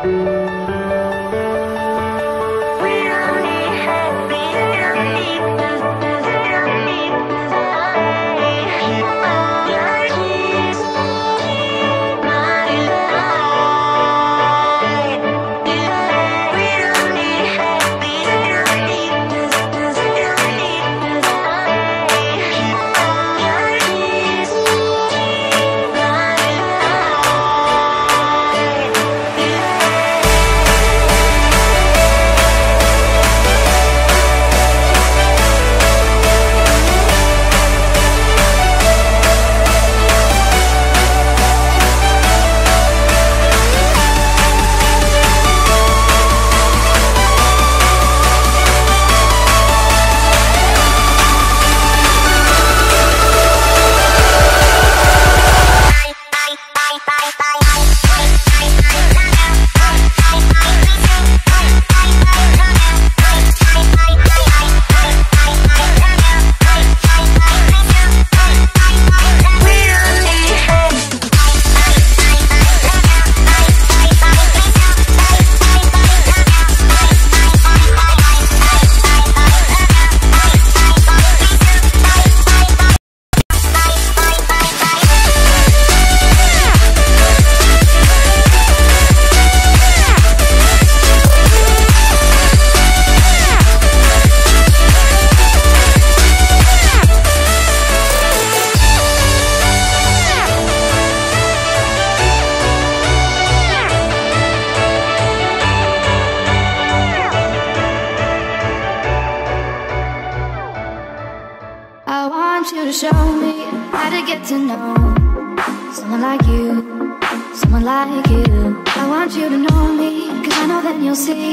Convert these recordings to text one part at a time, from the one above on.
to show me how to get to know someone like you, someone like you. I want you to know me, cause I know then you'll see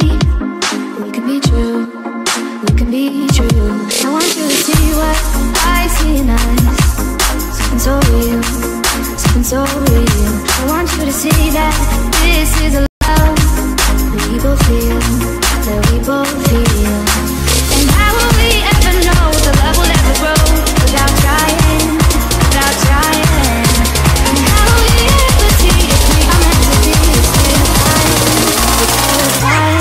we can be true, we can be true. I want you to see what I see in us, something so real, something so real. I want you to see that this is a love that we both feel, that we both feel. And how will we ever know the love will ever grow without trying, without trying? And how will we ever see if we are meant to be? It's terrifying,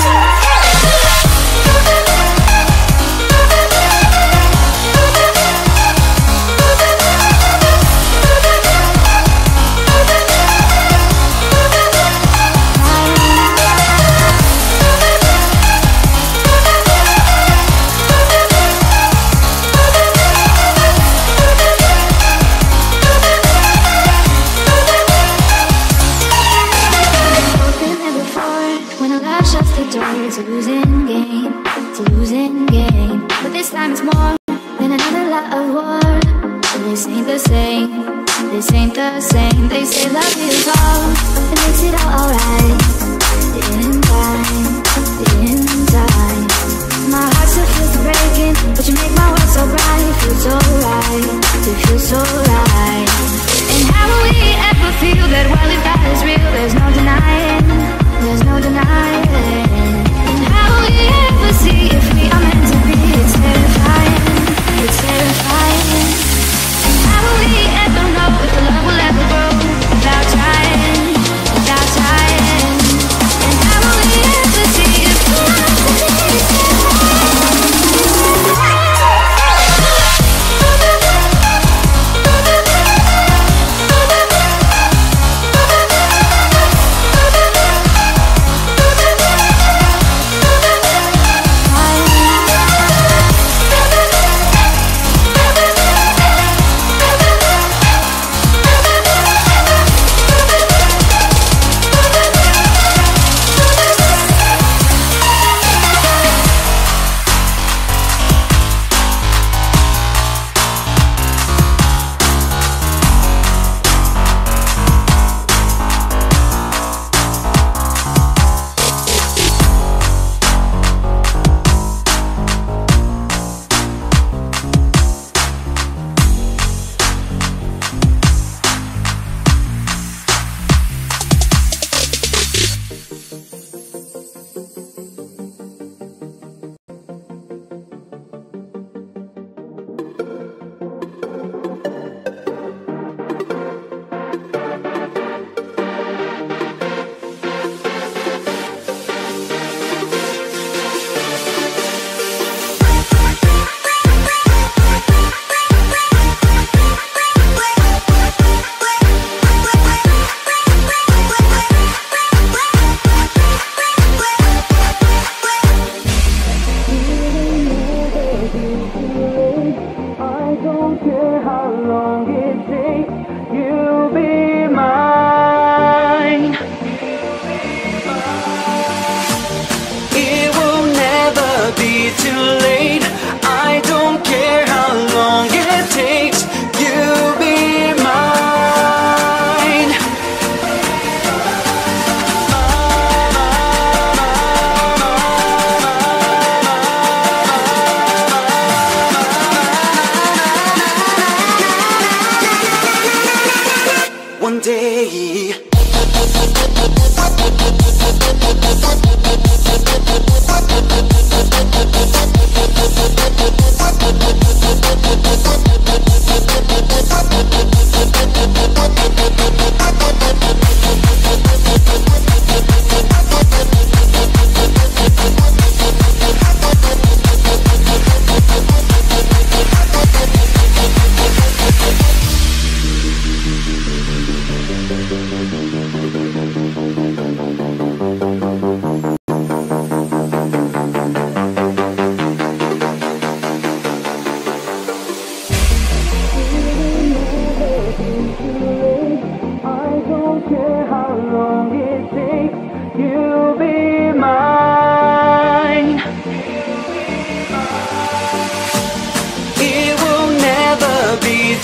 it's a losing game, it's a losing game. But this time it's more than another lot of war. And this ain't the same, this ain't the same. They say love is all, it makes it all alright. In time, in time. My heart still feels the breaking, but you make my world so bright. It feels so right, it feels so right. And how will we ever feel that while if that is real, there's no denying, there's no denying. How will we ever see if we are meant to be? It's terrifying, it's terrifying. And how will we ever know if the love will ever grow without trying?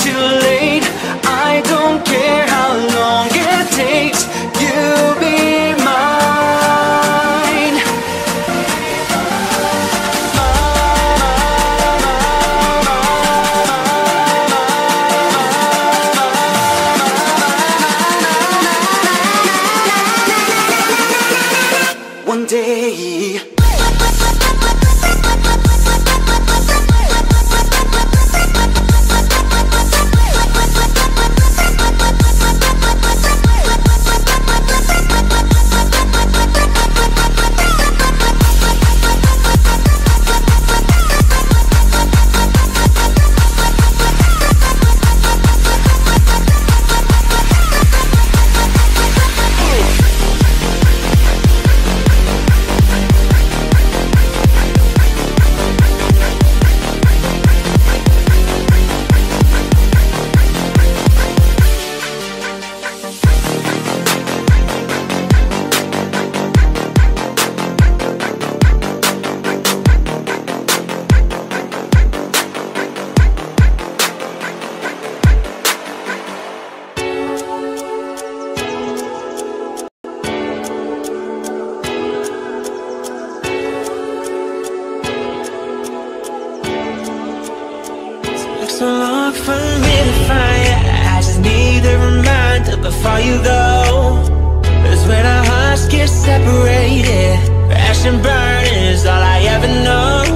too late. I don't care how long it takes. You be mine. One day. So long for me to find you. I just need a reminder before you go. 'Cause when our hearts get separated, crash and burn is all I ever know.